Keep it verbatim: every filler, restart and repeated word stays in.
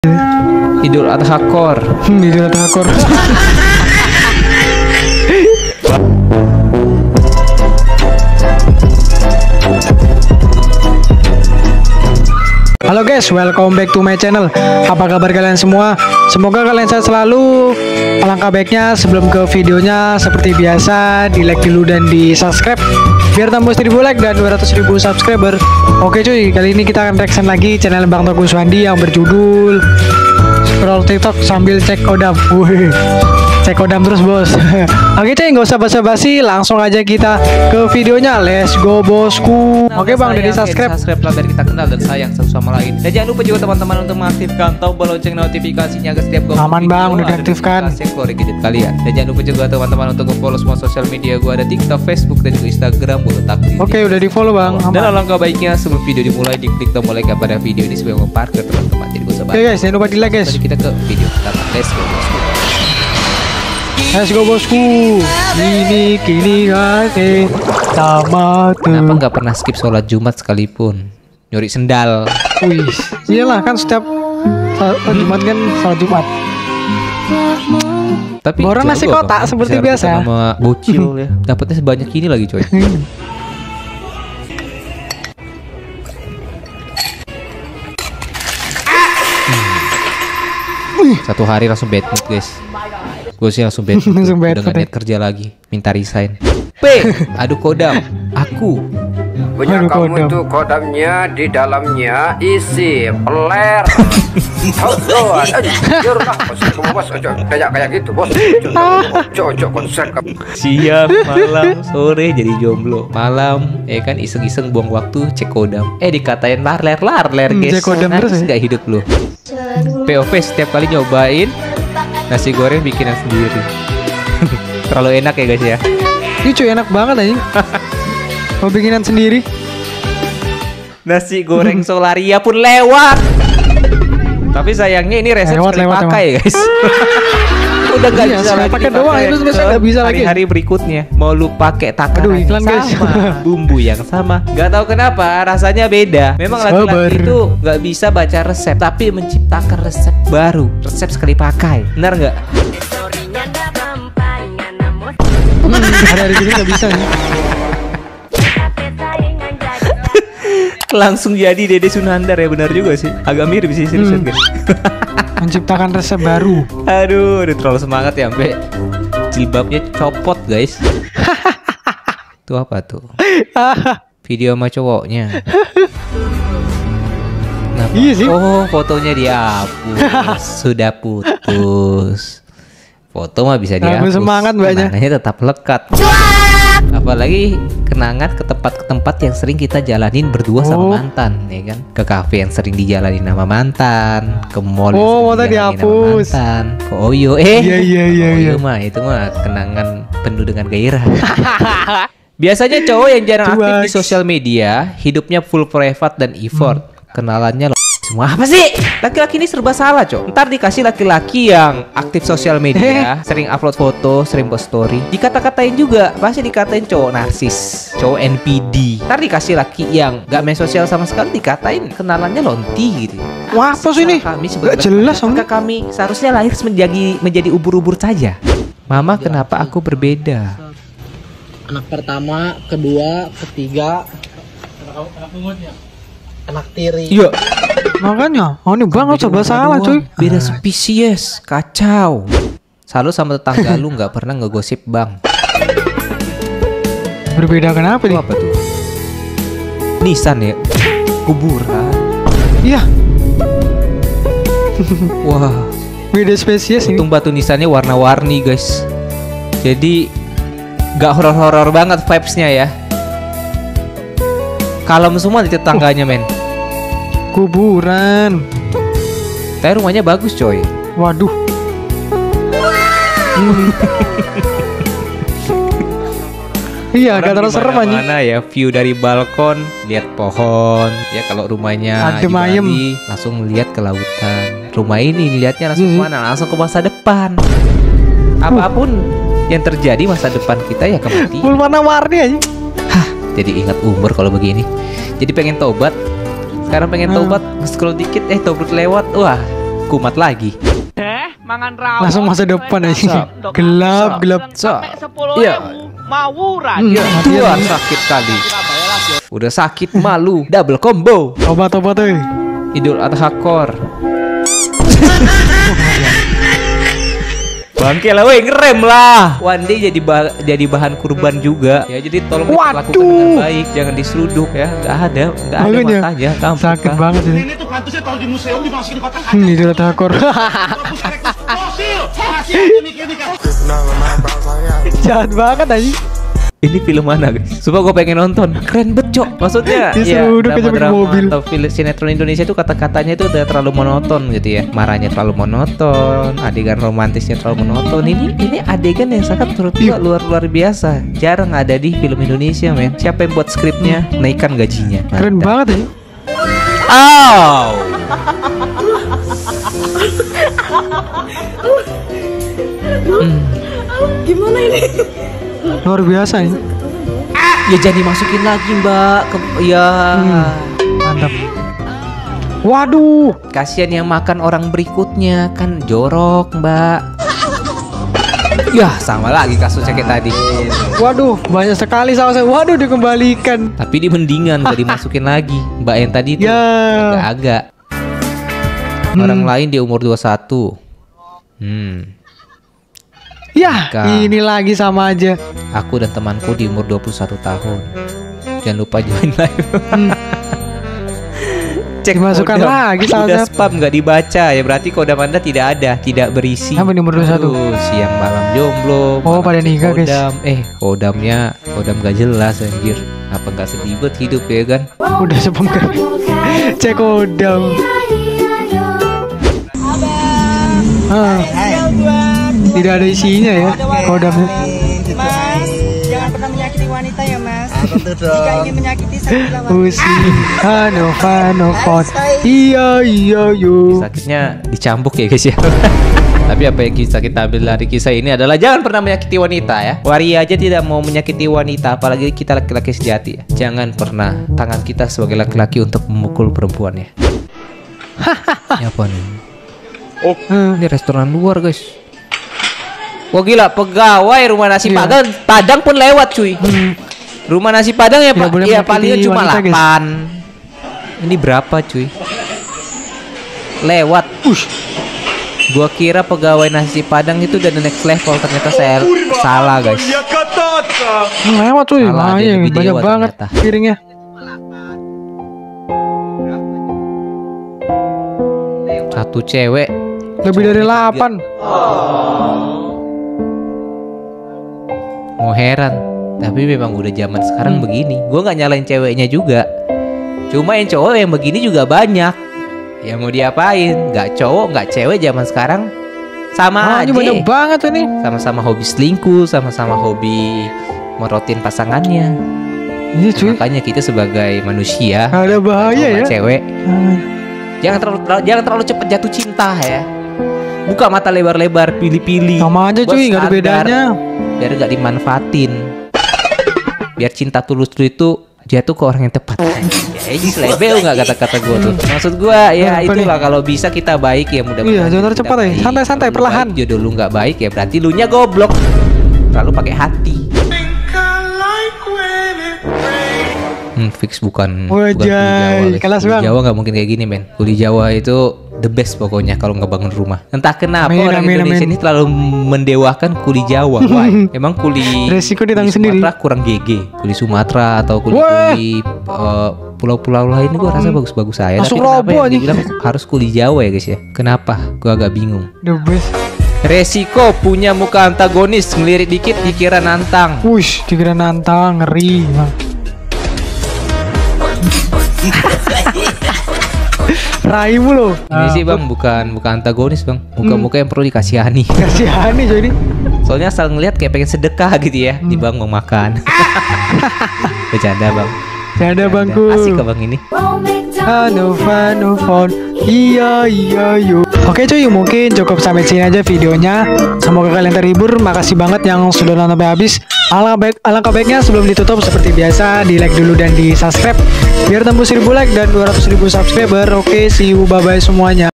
Idul Adha Kor. Hmm, Idul Adha Kor. Halo guys, welcome back to my channel. Apa kabar kalian semua? Semoga kalian sehat selalu. Alangkah baiknya sebelum ke videonya, seperti biasa di like dulu dan di subscribe biar tambah seribu like dan dua ratus ribu subscriber. Oke cuy, kali ini kita akan reaction lagi channel Bang Togos Wandi yang berjudul scroll TikTok sambil cek kodam. Wih, cek kodam terus bos. Oke cuy, nggak usah basa-basi, langsung aja kita ke videonya. Let's go bosku. Nah, Oke bang, udah di subscribe. Subscribe lah biar kita kenal dan sayang satu sama lain. Dan jangan lupa juga teman-teman untuk mengaktifkan tombol lonceng notifikasinya agar setiap gua Aman bang, udah diaktifkan. Keluar gadget kalian. Dan jangan lupa juga teman-teman untuk follow semua sosial media gua, ada TikTok, Facebook dan juga Instagram. Boleh takdir. Oke, udah di follow bang. Aman. Dan alangkah baiknya sebelum video dimulai diklik tombol like pada video ini supaya memparkir teman-teman. Jadi gua sabar. Oke guys, jangan lupa di like guys. Jadi kita ke video pertama. Let's go. Let's go bosku. Ini kini hati sama tuh. Kenapa nggak pernah skip sholat Jumat sekalipun? Nyuri sendal. Wih, iyalah kan setiap salat Jumat kan salat Jumat. Tapi borong nasi jago, kotak bang. seperti Bisa biasa. sama bocil ya. Dapatnya sebanyak ini lagi coy. Satu hari langsung bad mood guys. Gue sih langsung bad mood. Langsung bad Udah gak mood, niat kerja lagi. Minta resign. P. Adu kodam. Aku. Punya Aduh, kamu kodam. tuh kodamnya di dalamnya isi peler. Tahu tuh, anjir lah, bos. Kamu bos, ojo kayak kayak gitu bos. Ojo ojo konser kamu. Siang, malam, sore jadi jomblo. Malam, eh kan iseng-iseng buang waktu cek kodam. Eh dikatain larler larler Hmm, guys. cek kodam terus ya? Nggak hidup lu. P O V setiap kali nyobain nasi goreng bikinan sendiri. Terlalu enak ya guys ya. Ini cuy enak banget aja. Mau bikinan sendiri. Nasi goreng Solaria pun lewat. Tapi sayangnya ini resep Lewat, sekali lewat, pakai guys. Udah gak Iya, bisa sekali lagi pakai dipakai doang, itu sebenarnya ke nggak bisa lagi. hari-hari berikutnya. Mau lu pakai takaran Aduh, yang iklan, guys. sama, bumbu yang sama, gak tahu kenapa rasanya beda. Memang Sabar. laki-laki itu gak bisa baca resep, tapi menciptakan resep baru, resep sekali pakai. Benar nggak? Hmm, hari-hari gini nggak bisa nih. Langsung jadi Dede Sunandar ya, benar juga sih. Agak mirip sih seriusan Hmm. guys. Menciptakan resep baru. Aduh, udah terlalu semangat ya sampai jilbabnya copot guys. Itu apa tuh? Video sama cowoknya. Kenapa? Iya sih. Oh, fotonya dihapus. Sudah putus. Foto mah bisa Nambah dihapus. semangat mbaknya. Kenangannya tetap lekat. Apalagi kenangan ke tempat ke tempat yang sering kita jalanin berdua Oh. sama mantan, ya kan? Ke kafe yang sering dijalanin sama mantan, ke mall yang Oh, sering foto dijalanin sama dihapus. mantan, ke Oyo. Eh, Iya, iya, iya, Oyo iya. mah itu mah kenangan penuh dengan gairah. Biasanya cowok yang jarang aktif di Cuaks. sosial media, hidupnya full private dan effort. Kenalannya lo semua apa sih? Laki-laki ini serba salah, cowok. Ntar dikasih laki-laki yang aktif sosial media, sering upload foto, sering post story. Dikata-katain juga, pasti dikatain cowok narsis, cowok N P D. Ntar dikasih laki yang gak main sosial sama sekali, dikatain kenalannya lonti gitu. Wah, apa sih ini? Kami Gak jelas om. Apakah kami seharusnya lahir menjadi menjadi ubur-ubur saja? Mama, kenapa aku berbeda? Anak pertama, kedua, ketiga, anak tiri. Iya. Makanya, oh ini bang nggak coba salah cuy. Beda spesies, kacau. Selalu sama tetangga lu nggak pernah ngegosip bang. Berbeda kenapa Itu nih? apa tuh? Nissan ya? Kuburan. Iya, Wah, beda spesies ini. untung batu nisannya warna-warni guys. Jadi nggak horor-horor banget vibesnya ya. Kalem semua di tetangganya men. Kuburan. Tapi rumahnya bagus coy. Waduh. Hmm. Iya, agak terlalu serem aja. Mana ya view dari balkon, lihat pohon. Ya kalau rumahnya di Adem ayem. Bali, langsung lihat ke lautan. Rumah ini lihatnya langsung Hmm. kemana? Langsung ke masa depan. Apapun yang terjadi masa depan kita ya kematian. Full warna-warni aja. Hah, jadi ingat umur kalau begini. Jadi pengen tobat. Sekarang pengen Hmm. tobat, scroll dikit, eh tobat lewat. Wah, kumat lagi. Eh, mangan rawon. Langsung masa depan aja. Gelap, gelap. Iya. Mawuran. Ya, Tuhan sakit kali. Udah sakit malu, double combo. Tobat, tobat tuh. Idul Adha Core. Bangke lah, weh, ngerem lah. One day jadi bah jadi bahan kurban juga. Ya jadi tolong dilakukan dengan baik, jangan diseruduk ya. Gak ada, gak ada Makanya, matanya. Gampang, sakit Pak. banget ini. Ini tuh pantasnya kalau di museum dimasukin di kotak Hmm, itu rata akor. fosil. Masih ini ini kan. Jahat banget aja. Ini film mana guys? Sumpah gue pengen nonton. Keren bet cok. Maksudnya ya Diseruduk aja pakai drama-drama mobil. atau film sinetron Indonesia itu kata-katanya itu udah terlalu monoton gitu ya. Marahnya terlalu monoton, adegan romantisnya terlalu monoton. Ini ini adegan yang sangat menurut gua luar luar biasa. Jarang ada di film Indonesia, men. Siapa yang buat skripnya? Naikkan gajinya. Keren Ada. banget ya. Aw. Hmm. Luar biasa nih. Ya jadi masukin lagi mbak. Ke, ya. Mantap. Waduh. Kasihan yang makan orang berikutnya kan jorok mbak. Ya sama lagi kasusnya kayak tadi. Waduh, banyak sekali sausnya. Waduh, dikembalikan. Tapi di mendingan gak dimasukin lagi. Mbak yang tadi tuh Ya. agak-agak. Orang lain di umur dua puluh satu. Hmm. Ya, Kak. ini lagi sama aja. Aku dan temanku di umur dua puluh satu tahun. Jangan lupa join live. Cek Dimasukkan kodam. lagi Udah sausnya. spam gak dibaca ya, berarti kodam Anda tidak ada, tidak berisi. Sampai di umur dua puluh satu. Aduh, siang malam jomblo. Oh, malam pada cek nikah, guys. kodam. Eh, kodamnya kodam gak jelas anjir. Apa gak sedih buat hidup ya kan? Udah sepem kan. Cek kodam. Ah, tidak ada isinya ya kodamnya. Mas, jangan pernah menyakiti wanita ya mas. Jika ingin menyakiti sakilah wanita. Usi, Hano, Hano, Fon. Iya, iya, yo. Sakitnya dicambuk ya guys ya. Tapi apa yang bisa kita ambil dari kisah ini adalah jangan pernah menyakiti wanita ya. Waria aja tidak mau menyakiti wanita, apalagi kita laki-laki sejati ya. Jangan pernah tangan kita sebagai laki-laki untuk memukul perempuan ya. Ini apa nih? Oh, ini restoran luar guys. Wah gila, pegawai rumah nasi Iya. padang Padang pun lewat cuy. Rumah nasi padang ya Tidak pak, boleh ya menyakiti paling cuma wanita, guys. delapan. Ini berapa cuy? Lewat. Gua kira pegawai nasi padang itu udah the next level, ternyata saya salah guys. Lewat tuh, Salah, dia lumayan lebih banyak lewat banget ternyata. piringnya. Satu cewek Lebih dari delapan. mau heran, tapi memang udah zaman sekarang begini. Gua nggak nyalain ceweknya juga, cuma yang cowok yang begini juga banyak. Ya mau diapain? Nggak cowok nggak cewek zaman sekarang sama Ah, ini aja. banyak banget tuh nih. Sama-sama hobi selingkuh, sama-sama hobi merotin pasangannya. Iya cuy. Makanya kita sebagai manusia Ada bahaya sama ya. cewek Ah, jangan terlalu terlalu- jangan terlalu cepat jatuh cinta ya. Buka mata lebar-lebar, pilih-pilih. Sama aja Buat cuy, nggak ada sadar, bedanya. biar gak dimanfaatin. Biar cinta tulus lu itu jatuh ke orang yang tepat. Ya ini selebel nggak kata-kata gue tuh. Maksud gue ya Apa itulah, kalau bisa kita baik ya mudah-mudahan. Iya, jangan terlalu kita cepat ya. baik. Santai-santai, Kalau lu perlahan. baik, jodoh lu nggak baik ya berarti lu nya goblok. Terlalu pakai hati. Hmm, fix bukan bukan kuli Wajay, Jawa. guys. kelas Kuli bang. Jawa nggak mungkin kayak gini men. Kuli Jawa itu the best pokoknya kalau ngebangun rumah. Entah kenapa Amin, orang amin, Indonesia amin. ini terlalu mendewakan kuli Jawa. Why? Emang kuli Resiko ditanggung kuli sendiri. Sumatera kurang G G. Kuli Sumatera atau kuli Wah. kuli uh, pulau-pulau lain gua rasa bagus-bagus saya. Langsung Tapi kenapa roboh yang aja. dibilang harus kuli Jawa ya guys ya? Kenapa? Gua agak bingung. The best. Resiko punya muka antagonis, ngelirik dikit dikira nantang. Wush, dikira nantang, ngeri bang. Raimu loh. Ini sih bang bukan bukan antagonis bang, muka-muka yang perlu dikasihani. Kasihani coy ini. Soalnya asal ngeliat kayak pengen sedekah gitu ya, di bang mau makan. Bercanda bang. Ada bangku. Asik ke bang ini. Hano, Hano, Fon. Iya, iya, yo. Oke cuy, mungkin cukup sampai sini aja videonya. Semoga kalian terhibur. Makasih banget yang sudah nonton sampai habis. Alangkah baik, alangkah baiknya sebelum ditutup seperti biasa, di like dulu dan di subscribe biar tembus seribu like dan dua ratus ribu subscriber. Oke, see you, bye bye semuanya.